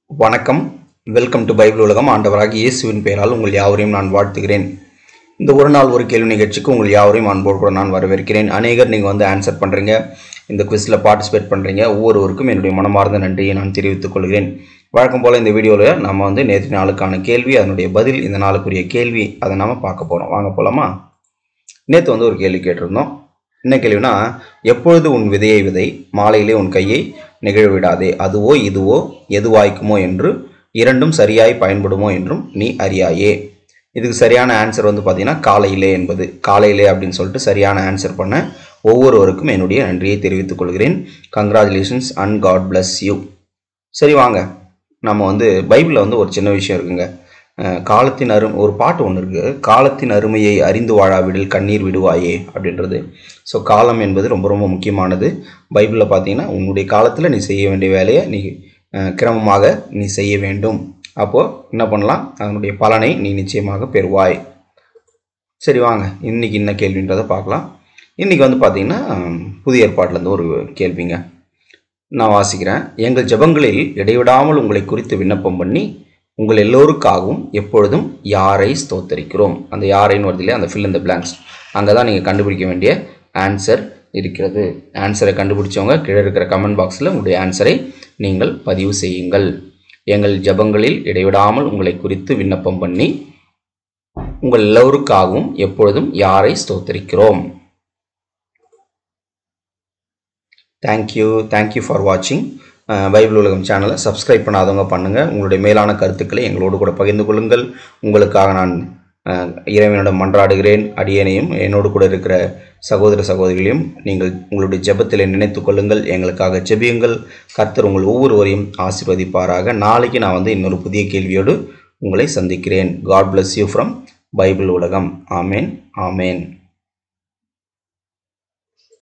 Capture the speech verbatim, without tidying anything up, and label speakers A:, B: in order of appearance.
A: வணக்கம். Welcome to Bible உலகம். ஆண்டவராகிய இயேசுவின் பெயரால் உங்கள் யாவரையும் நான் வாழ்த்துகிறேன். இந்த ஒரு நாள் ஒரு கேள்வி நிகழ்ச்சிக்கு உங்கள் யாவரையும் அன்போடு கூட நான் வரவேற்கிறேன். அநேகர் நீங்கள் வந்து ஆன்சர் பண்ணுறீங்க, இந்த குவிஸில் பார்ட்டிசிபேட் பண்ணுறீங்க. ஒவ்வொருவருக்கும் என்னுடைய மனமார்ந்த நன்றியை நான் தெரிவித்துக் கொள்கிறேன். வழக்கம் போல் இந்த வீடியோவில் நம்ம வந்து நேற்று நாளுக்கான கேள்வி, அதனுடைய பதில், இந்த நாளுக்குரிய கேள்வி, அதை நாம் பார்க்க போகிறோம். வாங்க போகலாமா? நேற்று வந்து ஒரு கேள்வி கேட்டிருந்தோம். என்ன கேள்வினா, எப்பொழுது உன் விதையை விதை, மாலையிலே உன் கையை நிகழ்விடாதே, அதுவோ இதுவோ எதுவாய்க்குமோ என்று இரண்டும் சரியாய் பயன்படுமோ என்றும் நீ அறியாயே. இதுக்கு சரியான ஆன்சர் வந்து பார்த்தீங்கன்னா காலையிலே என்பது. காலையிலே அப்படின்னு சொல்லிட்டு சரியான ஆன்சர் பண்ண ஒவ்வொருவருக்கும் என்னுடைய நன்றியை தெரிவித்துக் கொள்கிறேன். Congratulations and God bless you. சரி வாங்க, நம்ம வந்து பைபிளில் வந்து ஒரு சின்ன விஷயம் இருக்குங்க. காலத்தின் அரு ஒரு பாட்டு ஒன்று இருக்குது, காலத்தின் அருமையை அறிந்து வாழாவிடில் கண்ணீர் விடுவாயே அப்படின்றது. ஸோ காலம் என்பது ரொம்ப ரொம்ப முக்கியமானது. பைபிளில் பார்த்தீங்கன்னா உன்னுடைய காலத்தில் நீ செய்ய வேண்டிய வேலையை நீ கிரமமாக நீ செய்ய வேண்டும். அப்போது என்ன பண்ணலாம், அதனுடைய பலனை நீ நிச்சயமாக பெறுவாய். சரி வாங்க, இன்றைக்கி என்ன கேள்வின்றதை பார்க்கலாம். இன்றைக்கி வந்து பார்த்திங்கன்னா புதிய ஏற்பாட்டிலேருந்து ஒரு கேள்விங்க நான் வாசிக்கிறேன். எங்கள் ஜெபங்களில் இடைவிடாமல் உங்களை குறித்து விண்ணப்பம் பண்ணி உங்கள் எல்லோருக்காகவும் எப்பொழுதும் யாரை ஸ்தோத்தரிக்கிறோம். அந்த யாரைன்னு வருது இல்லையா, அந்த ஃபில் இன் த பிளாங்க்ஸ், அங்கே தான் நீங்கள் கண்டுபிடிக்க வேண்டிய ஆன்சர் இருக்கிறது. ஆன்சரை கண்டுபிடிச்சவங்க கீழே இருக்கிற கமெண்ட் பாக்ஸில் உங்களுடைய ஆன்சரை நீங்கள் பதிவு செய்யுங்கள். எங்கள் ஜெபங்களில் இடைவிடாமல் உங்களை குறித்து விண்ணப்பம் பண்ணி உங்கள் எல்லோருக்காகவும் எப்பொழுதும் யாரை ஸ்தோத்தரிக்கிறோம். தேங்க்யூ தேங்க்யூ ஃபார் வாட்சிங். பைபிள் உலகம் சேனலை சப்ஸ்கிரைப் பண்ணாதவங்க பண்ணுங்கள். உங்களுடைய மேலான கருத்துக்களை எங்களோடு கூட பகிர்ந்து கொள்ளுங்கள். உங்களுக்காக நான் இறைவனிடம் மன்றாடுகிறேன். அடியேனையும் என்னோடு கூட இருக்கிற சகோதர சகோதரிகளையும் நீங்கள் உங்களுடைய ஜெபத்தில் நினைத்து கொள்ளுங்கள். எங்களுக்காக ஜெபியுங்கள். கர்த்தர் உங்கள் ஒவ்வொருவரையும் ஆசீர்வதிப்பாராக. நாளைக்கு நான் வந்து இன்னொரு புதிய கேள்வியோடு உங்களை சந்திக்கிறேன். God bless you from Bible உலகம். ஆமேன் ஆமேன்.